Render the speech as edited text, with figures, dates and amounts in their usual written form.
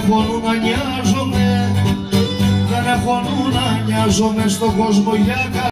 έχω νου να νοιάζομαι, δεν έχω νου να νοιάζομαι στον κόσμο για